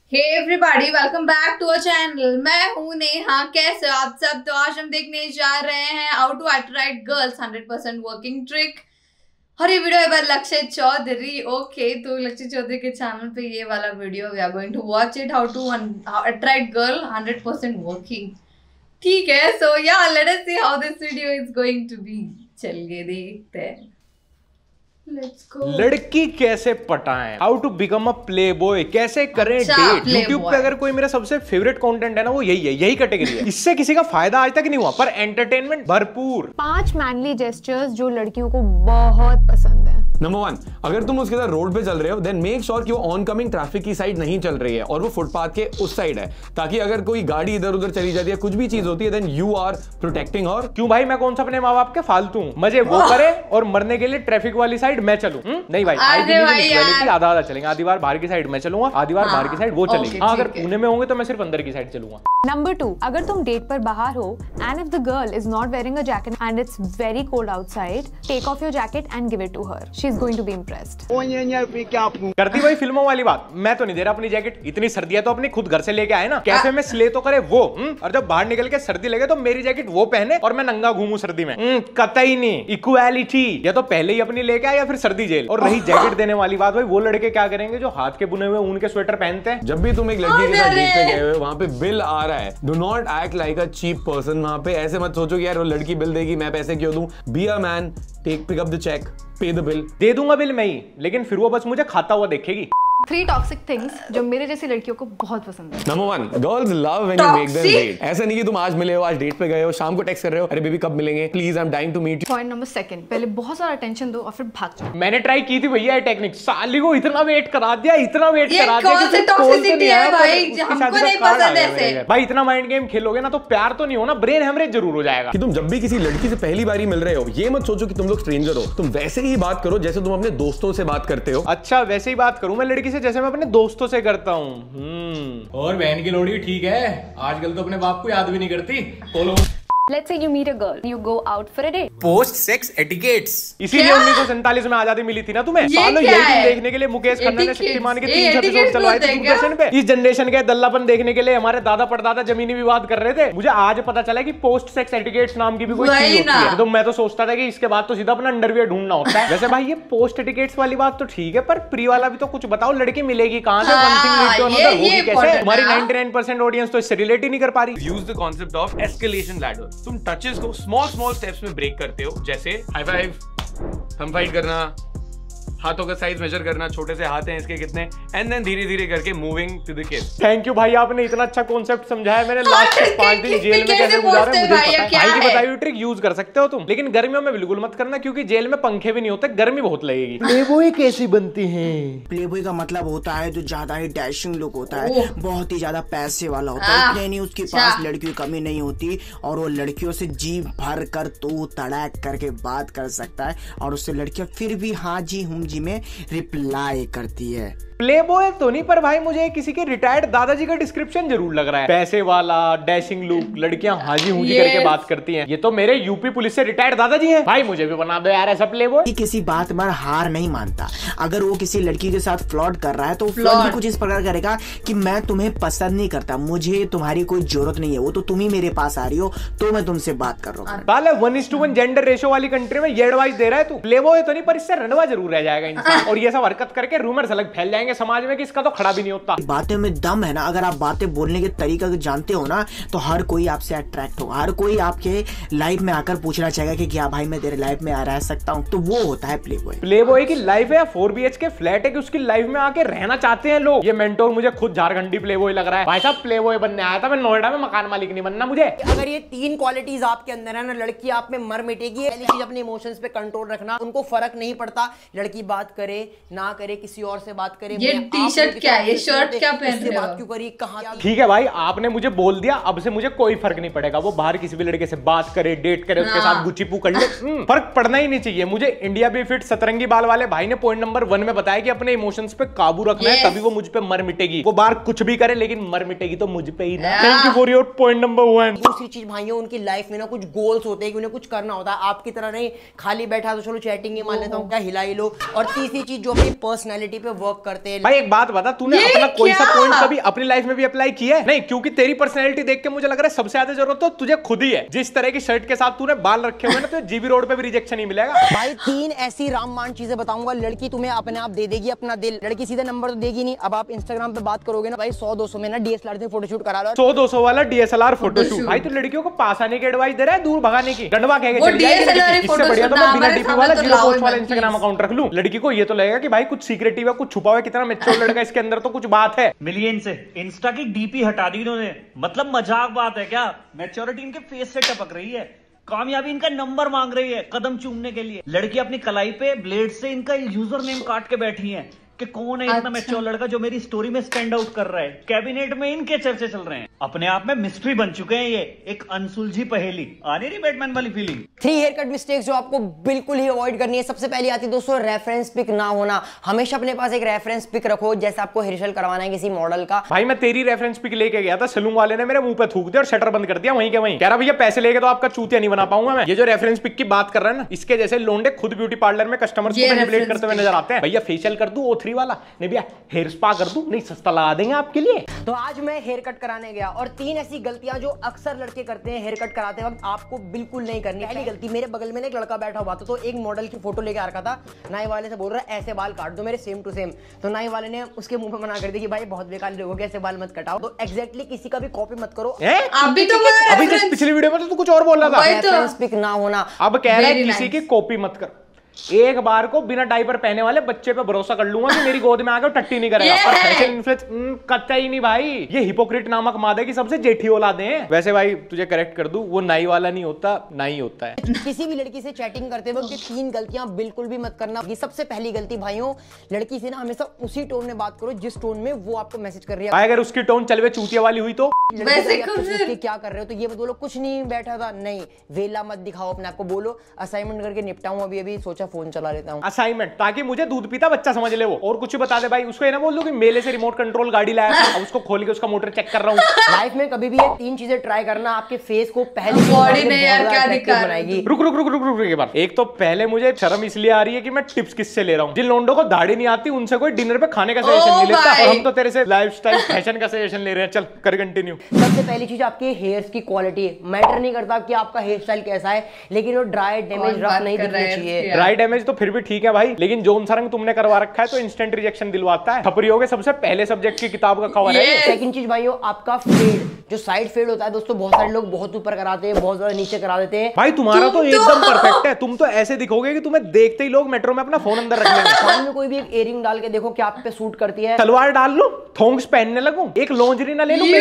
Hey everybody, welcome back to our channel. मैं हूं नेहा। कैसे हो आप सब? तो आज हम देखने जा रहे हैं how to attract girls 100% working trick. और ये वीडियो है बाय लक्ष्य चौधरी। ओके, तो लक्ष्य चौधरी के चैनल पे ये वाला video we are going to watch it, how to attract girl 100% working. ठीक है, so yeah let us see how this video is going to be. चलिए देखते हैं। Let's go. लड़की कैसे पटाएं, how to become a playboy, कैसे करें डेट। यूट्यूब पे अगर कोई मेरा सबसे फेवरेट कंटेंट है ना, वो यही है, यही कैटेगरी है। इससे किसी का फायदा आज तक नहीं हुआ, पर एंटरटेनमेंट भरपूर। 5 मैनली जेस्चर्स जो लड़कियों को बहुत पसंद है। नंबर 1, अगर तुम उसके साथ रोड पे चल रहे हो देन मेक श्योर कि वो ऑन कमिंग ट्रैफिक की साइड नहीं चल रही है और वो फुटपाथ के उस साइड है, ताकि अगर कोई गाड़ी इधर उधर चली जाती है, कुछ भी चीज होती है, then you are protecting her. क्यों भाई, मैं कौन सा अपने माँ बाप के फालतू हूँ? मजे वो करे और मरने के लिए ट्रैफिक वाली साइड मैं चलूं? नहीं भाई, आधा आधा चलेंगे। आधी बार बाहर की साइड मैं चलूंगा, आधी बार बाहर की साइड वो चलेगी। हाँ, अगर पुणे में होंगे तो मैं सिर्फ अंदर की साइड चलूंगा। नंबर 2, अगर तुम डेट पर बाहर हो and if the girl is not wearing a jacket and it's very cold outside, take off your jacket and give it to her. She is going to be impressed. करती भाई फिल्मों वाली बात, मैं तो नहीं दे रहा अपनी जैकेट। इतनी सर्दी है तो अपनी खुद घर से लेके आए ना, कैफे में स्ले तो करे वो। और जब बाहर निकल के सर्दी लगे तो मेरी जैकेट वो पहने और मैं नंगा घूमूं सर्दी में। कतई नहीं। इक्वालिटी या तो पहले ही अपनी लेके आए या फिर सर्दी जेल। और रही जैकेट देने वाली बात, भाई वो लड़के क्या करेंगे जो हाथ के बुने हुए ऊन के स्वेटर पहनते हैं। जब भी तुम एक लड़की के साथ डेट पे गए हो, वहां पे बिल आ रहा है, do not act like a cheap person. वहां पे ऐसे मत सोचो कि यार वो लड़की बिल देगी, मैं पैसे क्यों दूं। Be a man, pick up the check, pay the bill. दे दूंगा बिल मैं ही, लेकिन फिर वो बस मुझे खाता हुआ देखेगी। 3 टॉक्सिक थिंग्स जो मेरे जैसी लड़कियों को बहुत पसंद है। Number 1, girls love when you make them wait. ऐसा नहीं कि तुम आज मिले हो, आज डेट पे गए हो, शाम को टेक्स्ट कर रहे हो, अरे बेबी कब मिलेंगे, please I am dying to meet you. Point number 2, पहले बहुत सारा अटेंशन दो और फिर भाग जाओ। मैंने ट्राई की थी भैया ये टेक्निक, साली को इतना वेट करा दिया, इतना वेट करा दिया कौन सी टॉक्सिसिटी है भाई, हमको नहीं पसंद ऐसे। भाई इतना माइंड गेम खेलोगे ना तो प्यार तो नहीं होना, ब्रेन हेमरेज जरूर हो जाएगा। कि तुम जब भी किसी लड़की से पहली बार मिल रहे हो, ये मत सोचो कि तुम लोग स्ट्रेंजर हो। तुम वैसे ही बात करो जैसे तुम अपने दोस्तों से बात करते हो। अच्छा, वैसे ही बात करूं मैं लड़की से जैसे मैं अपने दोस्तों से करता हूँ। और बहन की लोड़ी ठीक है, आजकल तो अपने बाप को याद भी नहीं करती। बोलो, Let's say you meet a girl, you go out for a date. Post sex etiquettes. इसीलिए 1947 में आजादी मिली थी ना तुम्हें। सालों यही देखने के लिए मुकेश खन्ना ने शक्तिमान के 3 एपिसोड चलवाए थे दूरदर्शन पे। इस जनरेशन के दल्लापन देखने के लिए हमारे दादा परदादा जमीनी विवाद कर रहे थे। मुझे आज पता चला कि पोस्ट सेक्स एटिकेट्स नाम की भी कोई चीज होती है। तो मैं तो सोचता था कि इसके बाद तो सीधा अपना अंडरवियर ढूंढना होता है। वैसे भाई ये पोस्ट एटिकेट्स वाली बात तो ठीक है, पर प्री वाला भी तो कुछ बताओ, लड़की मिलेगी कहां से, one thing lead to another होगी कैसे? हमारी 99% ऑडियंस तो इससे रिलेट ही नहीं कर पा रही। Use the concept of escalation ladder. तुम टचेस को स्मॉल स्टेप्स में ब्रेक करते हो, जैसे हाई फाइव, थंब फाइट करना, हाथों का साइज मेजर करना, छोटे से हाथ हैं इसके कितने, एंड देन धीरे धीरे करके moving to the kiss. Thank you भाई, आपने इतना अच्छा कॉन्सेप्ट समझाया। मैंने लास्ट 5 दिन जेल में कैसे गुजारे मुझे पता है। भाई की बताई हुई ट्रिक यूज कर सकते हो तुम, लेकिन गर्मियों में बिल्कुल मत करना, क्योंकि जेल में पंखे भी नहीं होते, गर्मी बहुत लगेगी। प्लेबॉय कैसी बनती हैं? प्लेबॉय का मतलब होता है जो ज्यादा ही डैशिंग लुक होता है, बहुत ही ज्यादा पैसे वाला होता है। इतने नहीं उसके पास लड़कियों की कमी नहीं होती, और वो लड़कियों से जी भर कर तू तड़ाक करके बात कर सकता है, और उससे लड़कियां फिर भी हाँ जी हूँ जी में रिप्लाई करती है। प्लेबॉय तो नहीं, पर भाई मुझे किसी के रिटायर्ड दादाजी का डिस्क्रिप्शन जरूर लग रहा है। पैसे वाला, डैशिंग लुक, लड़कियां हाजी हूजी करके बात करती हैं। ये तो मेरे यूपी पुलिस से रिटायर्ड दादाजी हैं। भाई मुझे भी बना दो यार ऐसा प्लेबॉय। किसी बात में हार नहीं मानता। अगर वो किसी लड़की के साथ फ्लर्ट कर रहा है तो फ्लर्ट भी कुछ इस प्रकार करेगा कि मैं तुम्हें पसंद नहीं करता, मुझे तुम्हारी कोई जरूरत नहीं है, वो तो तुम ही मेरे पास आ रही हो तो मैं तुमसे बात कर रहा हूँ। 1:1 जेंडर रेशो वाली कंट्री में ये एडवाइस दे रहा है तू। प्लेबॉय तो नहीं, पर इससे रंडवा जरूर रह जाएगा इंसान। और ये सब हरकत करके रूमर्स अलग फैल जाएंगे समाज में कि इसका तो खड़ा भी नहीं होता। बातें में दम है ना, अगर आप बातें बोलने के तरीका जानते हो ना, तो हर कोई आपसे अट्रैक्ट होगा, हर कोई आपके लाइफ में आकर पूछना चाहेगा कि क्या भाई मैं तेरे लाइफ में आ रह सकता हूँ। तो वो होता है प्लेबॉय। प्लेबॉय की लाइफ है या 4 BHK फ्लैट है कि उसकी लाइफ में आके रहना चाहते हैं लोग। ये मेंटोर मुझे खुद झारखंडी प्लेबॉय लग रहा है। भाई साहब प्लेबॉय बनने आया था मैं, नोएडा में मकान मालिक नहीं बनना मुझे। अगर ये 3 क्वालिटीज आपके अंदर है ना, लड़की आप में मर मिटेगी। पहली चीज अपने इमोशंस पे कंट्रोल रखना। उनको फर्क नहीं पड़ता लड़की बात करे ना करे, किसी और से बात करे। ये टी-शर्ट क्या है, ये शर्ट क्या पहन रहे हो? बात क्यों करी, कहां? ठीक है भाई, आपने मुझे बोल दिया, अब से मुझे कोई फर्क नहीं पड़ेगा। वो बाहर किसी भी लड़के से बात करे, डेट करे, उसके साथ गुच्ची पू कर ले, फर्क पड़ना ही नहीं चाहिए मुझे। इंडिया बी फिट सतरंगी बाल वाले भाई ने पॉइंट नंबर 1 में बताया कि अपने इमोशंस पे काबू रखना है, तभी वो मुझ पे मर मिटेगी। वो बाहर कुछ भी करे लेकिन मर मिटेगी तो मुझ पे ही ना। Thank you for your point number 1। दूसरी चीज भाइयों, उनकी लाइफ में ना कुछ गोल्स होते हैं कि उन्हें कुछ करना होता है। आपकी तरह नहीं खाली बैठा तो चलो चैटिंग ही मान लेता हूँ, क्या हिला ही लो। और तीसरी चीज जो अपनी पर्सनैलिटी पे वर्क करते करते हैं। भाई एक बात बता, तूने अपना कोई सा पॉइंट कभी अपनी लाइफ में भी अप्लाई किया है? नहीं, क्योंकि तेरी पर्सनैलिटी देख के मुझे लग रहा है सबसे ज्यादा जरूरत तो तुझे खुद ही है। जिस तरह की शर्ट के साथ तूने बाल रखे हुए ना, तो जीबी रोड पे भी रिजेक्शन नहीं मिलेगा। भाई 3 ऐसी रामबाण चीजें बताऊंगा, लड़की तुम्हें अपने आप दे देगी अपना दिल। लड़की सीधे नंबर तो देगी नहीं। अब आप इंस्टाग्राम पे बात करोगे ना भाई, 100-200 में ना डीएसएलआर से फोटोशूट करा लो। 100-200 वाला डीएसएलआर फोटोशूट। भाई तो लड़कियों को पास आने की एडवाइस दे रहा है, दूर भगाने की। गंडवा कह के चली जाएगी। इससे बढ़िया तो मैं बिना डीपी वाला 0 पोस्ट वाला इंस्टाग्राम अकाउंट रख लूं। लड़की को ये तो लगेगा कि भाई कुछ सीक्रेटिव है, कुछ छुपा हुआ है, कितना मैच्योर लड़का इसके अंदर, तो कुछ बात है। मिलिए इनसे। इंस्टा की डीपी हटा दी इन्होंने, मतलब मजाक बात है क्या? मैच्योरिटी इनके फेस से टपक रही है। कामयाबी इनका नंबर मांग रही है कदम चूमने के लिए। लड़की अपनी कलाई पे ब्लेड से इनका यूजर नेम काट के बैठी है कि कौन है इतना मैच्योर लड़का जो मेरी स्टोरी में स्टैंड आउट कर रहा है। कैबिनेट में इनके चर्चे चल रहे हैं। अपने आप में मिस्ट्री बन चुके हैं ये, एक अनसुलझी पहेली। आ नहीं रही बैटमैन वाली फीलिंग। 3 हेयर कट मिस्टेक्स जो आपको बिल्कुल ही अवॉइड करनी है। सबसे पहली आती है दोस्तों रेफरेंस पिक ना होना। हमेशा अपने पास एक रेफरेंस पिक रखो, जैसे आपको हेयर स्टाइल करवाना है किसी मॉडल का। भाई मैं तेरी रेफरेंस पिक लेके गया था, सलून वाले ने मेरे मुंह पे थूक दिया और शटर बंद कर दिया वहीं के वहीं। कह रहा भैया पैसे लेके तो आपका चूतिया नहीं बना पाऊंगा मैं। ये जो रेफरेंस पिक की बात कर रहा है ना, इसके जैसे लोंडे खुद ब्यूटी पार्लर में कस्टमर्स को मैनिपुलेट करते हुए नजर आते हैं। भैया फेशियल कर दूं O3 वाला, नहीं भैया हेयर स्पा कर दूं, नहीं सस्ता लगा देंगे आपके लिए। तो आज मैं हेयर कट कराने गया और 3 ऐसी गलतियां जो अक्सर लड़के करते हैं हेयर कट कराते वक्त, आपको बिल्कुल नहीं करनी। पहली गलती, मेरे बगल में एक लड़का बैठा हुआ था, तो एक मॉडल की फोटो लेके आ रखा था। नाई वाले से बोल रहा है ऐसे बाल काट दो मेरे सेम टू सेम। तो नाई वाले ने उसके मुंह पे मना कर दी कि भाई बहुत बेकार लोगों के ऐसे बाल मत कटाओ। तो एग्जैक्टली किसी का भी कॉपी मत करो। अभी तो पिछली वीडियो में तो तू कुछ और बोल रहा था, रेफरेंस पिक ना होना। अब कह रहा है किसी की कॉपी मत कर। एक बार को बिना डायपर पहने वाले बच्चे पे भरोसा कर लूंगा कि मेरी गोद में आकर टट्टी नहीं करेगा। और फैशन इन्फ्लुएंस कच्चा ही नहीं भाई, ये हिपोक्रेट नामक मादे की सबसे जेठी औलादे हैं। वैसे भाई तुझे करेक्ट कर दूं, वो नाई वाला नहीं होता, नाई होता है। किसी भी लड़की से चैटिंग करते वक्त 3 गलतियां बिल्कुल भी मत करना। ये सबसे पहली गलती भाइयों, लड़की से ना हमेशा उसी टोन में बात करो जिस टोन में वो आपको मैसेज कर रही है। अगर उसकी टोन चलवे चूतिया वाली हुई तो क्या कर रहे हो, तो ये बोलो कुछ नहीं बैठा था, नहीं वेला मत दिखाओ अपने आपको। बोलो असाइनमेंट करके निपटाऊं अभी, सोचा फोन चला लेता हूं। असाइनमेंट, ताकि मुझे दूध पीता बच्चा समझ ले वो, और कुछ बता दे भाई। उसको ये ना बोल दो कि मेले से रिमोट कंट्रोल गाड़ी लाया था, अब उसको खोल के उसका मोटर चेक कर रहा हूं। लाइफ में कभी भी ये 3 चीजें ट्राई करना, आपके फेस को पहले बॉडी ने यार क्या दिखा बनाएगी। रुक एक बार। एक तो पहले मुझे शर्म इसलिए आ रही है कि मैं टिप्स किससे ले रहा हूं। जिन लोंडों को दाढ़ी नहीं आती उनसे कोई डिनर पे खाने का सजेशन नहीं लेता, और हम तो तेरे से लाइफस्टाइल फैशन का सजेशन ले रहे हैं। चल कर कंटिन्यू। सबसे पहली चीज आपके हेयर्स की क्वालिटी। मैटर नहीं करता कि आपका हेयर स्टाइल कैसा है, लेकिन वो ड्राई डैमेज रफ नहीं दिखना चाहिए। ड्राई डैमेज तो फिर भी ठीक है भाई, लेकिन जोन सा रंग तुमने करवा रखा है तो इंस्टेंट रिजेक्शन दिलवाता है। खपरियों के सबसे पहले सब्जेक्ट की किताब का कवर है। सेकंड चीज भाइयों, आपका फेड, जो साइड फेड होता है दोस्तों, बहुत सारे लोग बहुत ऊपर कराते हैं, बहुत ज्यादा नीचे करा देते हैं। भाई तुम्हारा तो एकदम परफेक्ट है। तुम तो ऐसे दिखोगे कि तुम्हें देखते ही लोग मेट्रो में अपना फोन अंदर रख लेंगे। कान में कोई भी एक इयरिंग डाल के देखो क्या आप पे सूट करती है। तलवार डाल लो, थोंग्स पहनने लगूं, एक लॉन्जरी ना ले लूं,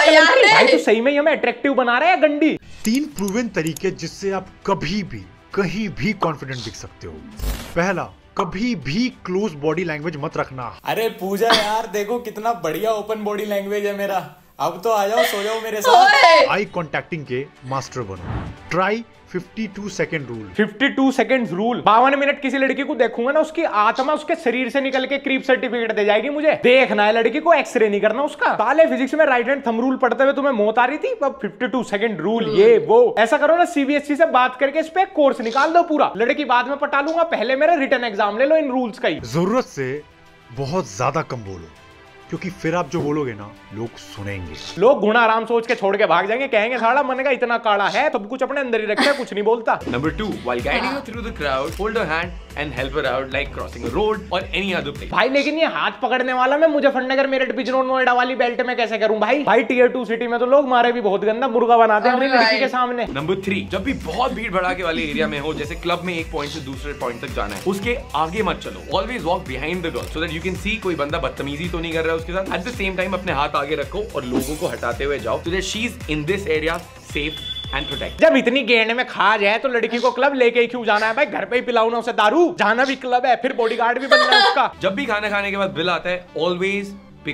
भाई तो सही में ये हमें अट्रैक्टिव बना रहा है गंडी। 3 प्रूवन तरीके जिससे आप कभी भी कहीं भी कॉन्फिडेंट दिख सकते हो। पहला, कभी भी क्लोज बॉडी लैंग्वेज मत रखना। अरे पूजा यार, देखो कितना बढ़िया ओपन बॉडी लैंग्वेज है मेरा। अब तो आ जाओ, सो जाओ मेरे साथ। आई कॉन्टैक्टिंग के मास्टर बनो। Try 52 second rule. 52 second rule. 52 minute किसी लड़की को देखूंगा ना, उसकी आत्मा उसके शरीर से निकल के क्रीप सर्टिफिकेट दे जाएगी मुझे। देखना है लड़की को, एक्सरे नहीं करना उसका। साले फिजिक्स में राइट हैंड थंब रूल पढ़ते हुए तुम्हें मौत आ रही थी, अब 52 सेकंड रूल ये वो। ऐसा करो ना, सीबीएसई से बात करके इस पे कोर्स निकाल दो पूरा। लड़की बाद में पटा लूंगा, पहले मेरा रिटर्न एग्जाम ले लो इन रूल्स का ही। जरूरत से बहुत ज्यादा कम बोलो, क्योंकि फिर आप जो बोलोगे ना लोग सुनेंगे। लोग गुण आराम सोच के छोड़ के भाग जाएंगे, कहेंगे साला मन का इतना काला है, सब कुछ अपने अंदर ही रखता है, कुछ नहीं बोलता। Number 2, while guiding her through the crowd, hold her hand and help her out like crossing a road or any other place. भाई लेकिन ये हाथ पकड़ने वाला मैं मुजफ्फरनगर मेरठ बिजनौर नोएडा वाली बेल्ट में कैसे करूं भाई? भाई टियर 2 सिटी में तो लोग मारे भी बहुत गंदा मुर्गा बनाते हैं अपनी लड़की के सामने। Number 3, जब भी बहुत भीड़ भड़ाके वाले एरिया में हो, जैसे क्लब में एक पॉइंट से दूसरे पॉइंट तक जाना है, उसके आगे मत चलो। Always walk behind the girl so that you can see कोई बंदा बदतमीजी तो नहीं कर रहा है उसके साथ। At the same time अपने हाथ आगे रखो और लोगों को हटाते हुए जाओ so that she is in this area safe and protect। जब इतनी गेंड में खा जाए तो लड़की को क्लब लेके ही क्यों जाना है भाई? घर पे ही पिलाओ ना उसे दारू, जाना भी क्लब है, फिर बॉडीगार्ड भी बनना है उसका। जब भी खाना खाने के बाद बिल आता है, always pick up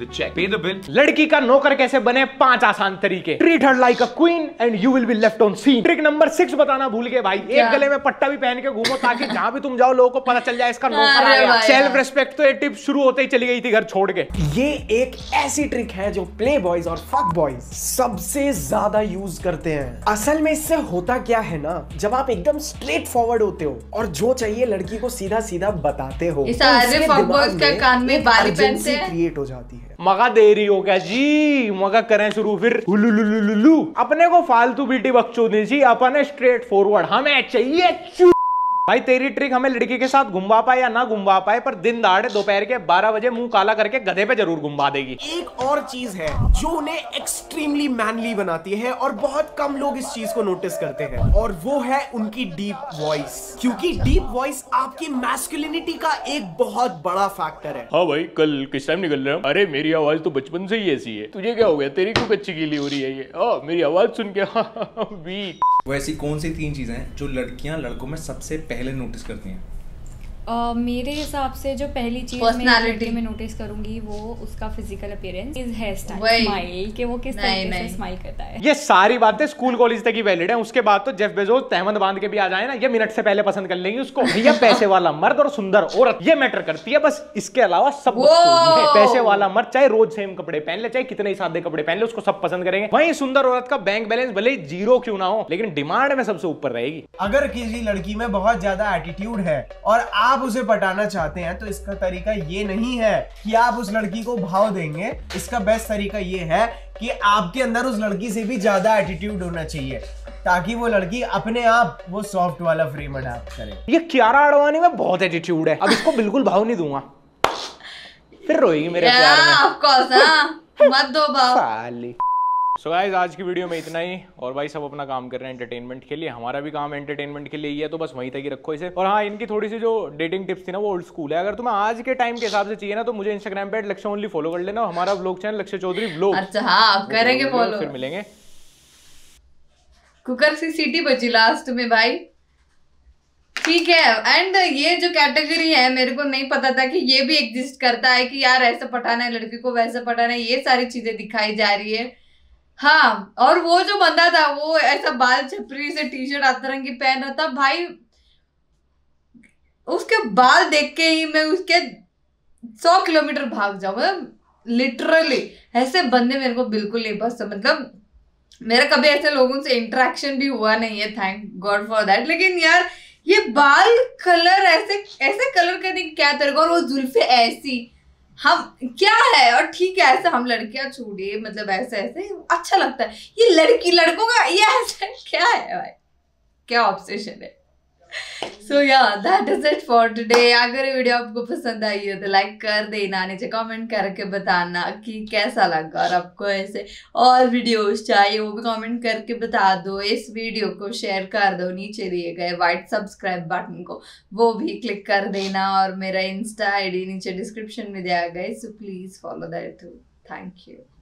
the check, pay the bill. लड़की का नौकर कैसे बने 5 आसान तरीके। Treat her like a queen and you will be left on seen. Trick number 6 बताना भूल गए भाई। एक गले में पट्टा भी पहन के घूमो ताकि जहां भी तुम जाओ लोगों को पता चल जाए इसका नौकर आ गया। सेल्फ रिस्पेक्ट तो ये टिप शुरू होते ही चली गई थी घर छोड़ के। ये एक ऐसी ट्रिक है जो प्ले बॉयज और फक बॉयज सबसे ज्यादा यूज करते हैं। असल में इससे होता क्या है ना, जब आप एकदम स्ट्रेट फॉरवर्ड होते हो और जो चाहिए लड़की को सीधा सीधा बताते हो, सारे फक बॉयज का कान में बाली पहनते हैं, क्रिएट हो जाती है। मगा देरी हो गया जी, मगा करें शुरू फिर। हुलुलुलुलुलु। अपने को फालतू बीटी बकचोदी जी, अपने स्ट्रेट फॉरवर्ड हमें चाहिए। भाई तेरी ट्रिक हमें लड़की के साथ घुमा पाए या ना घुमा पाए, पर दिन दहाड़े दोपहर के 12 बजे मुंह काला करके गधे पे जरूर घुमा देगी। एक और चीज है जो उन्हें एक्सट्रीमली मैनली बनाती है और बहुत कम लोग इस चीज को नोटिस करते हैं, और वो है उनकी डीप वॉइस। क्योंकि डीप वॉइस आपकी मैस्कुलिनिटी का एक बहुत बड़ा फैक्टर है। हाँ भाई, कल किस टाइम निकल रहे हो? अरे मेरी आवाज तो बचपन से ही ऐसी है, तुझे क्या हो गया? तेरी क्यों कच्ची गीली हो रही है ये? मेरी आवाज सुन के वीक। वो ऐसी कौन सी 3 चीजें हैं जो लड़कियां लड़कों में सबसे पहले नोटिस करती हैं? मेरे हिसाब से जो पहली चीज मैं नोटिस करूंगी वो उसका physical appearance, his hairstyle, smile, कि वो किस तरीके से स्माइल करता है। ये सारी बातें स्कूल कॉलेज तक ही वैलिड है। उसके बाद तो जेफ बेजोस तहमद बांध के भी आ जाए ना, ये मिनट से पहले पसंद कर लेंगे उसको। भैया पैसे वाला मर्द और सुंदर औरत ये मैटर करती है, बस इसके अलावा सब पैसे वाला मर्द चाहे रोज सेम कपड़े पहन ले, चाहे कितने ही सादे कपड़े पहन ले, उसको सब पसंद करेंगे। वहीं सुंदर औरत का बैंक बैलेंस भले ही 0 क्यों ना हो, लेकिन डिमांड में सबसे ऊपर रहेगी। अगर किसी लड़की में बहुत ज्यादा एटीट्यूड है और आप उसे पटाना चाहते हैं तो इसका तरीका ये नहीं है कि आप उस लड़की को भाव देंगे। इसका बेस्ट तरीका ये है कि आपके अंदर उस लड़की से भी ज्यादा एटीट्यूड होना चाहिए, ताकि वो लड़की अपने आप वो सॉफ्ट वाला फ्रेम अडॉप्ट करे। ये कियारा आडवाणी में बहुत एटीट्यूड है, अब इसको बिल्कुल भाव नहीं दूंगा, फिर रोएगी मेरे प्यार में। ऑफ कोर्स, मत दो भाव। साली। सो गाइस, आज की वीडियो में इतना ही। और भाई सब अपना काम कर रहे हैं एंटरटेनमेंट के लिए, हमारा भी काम एंटरटेनमेंट के लिए ही है, तो बस वहीं तक ही रखो इसे। और हाँ, इनकी थोड़ी सी जो डेटिंग टिप्स थी ना वो ओल्ड स्कूल है। अगर तुम्हें आज के टाइम के हिसाब से चाहिए ना तो मुझे इंस्टाग्राम पे लक्ष्य ओनली फॉलो कर लेना, हमारा व्लॉग चैनल लक्ष्य चौधरी व्लॉग। अच्छा हाँ, करेंगे फॉलो। फिर मिलेंगे। कुकर की सीटी बची लास्ट में भाई, ठीक है। एंड ये जो कैटेगरी है मेरे को नहीं पता था कि ये भी एग्जिस्ट करता है, कि यार ऐसा पटाना है लड़की को, वैसा पटाना है, ये सारी चीजें दिखाई जा रही है। हाँ, और वो जो बंदा था वो ऐसा बाल छपरी से टी शर्ट अतरंगी पहन रहा था भाई, उसके बाल देख के ही मैं उसके 100 किलोमीटर भाग जाऊं। मतलब लिटरली ऐसे बंदे मेरे को बिल्कुल नहीं पसंद। मतलब मेरा कभी ऐसे लोगों से इंटरेक्शन भी हुआ नहीं है, थैंक गॉड फॉर दैट। लेकिन यार ये बाल कलर ऐसे कलर करने की क्या तेरे को, और वो जुल्फे ऐसी, हम क्या है। और ठीक है, ऐसे हम लड़कियां छोड़िए, मतलब ऐसे अच्छा लगता है। ये लड़कों का ये ऐसा क्या है भाई, क्या ऑब्सेशन है। So yeah that is it for today. अगर ये वीडियो आपको पसंद आई हो तो लाइक कर देना, नीचे कमेंट करके बताना कि कैसा लगा, और आपको ऐसे और वीडियोस चाहिए वो भी कमेंट करके बता दो। इस वीडियो को शेयर कर दो, नीचे दिए गए व्हाइट सब्सक्राइब बटन को वो भी क्लिक कर देना, और मेरा इंस्टा आईडी नीचे डिस्क्रिप्शन में दिया गया है, so please follow that too. Thank you.